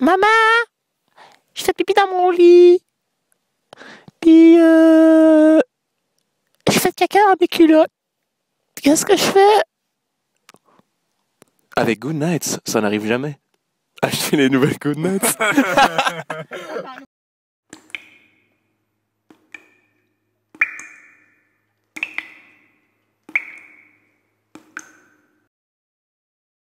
Maman, je fais pipi dans mon lit. Puis, je fais caca dans mes culottes. Qu'est-ce que je fais? Avec Good Nights, ça n'arrive jamais. Achetez les nouvelles Good Nights.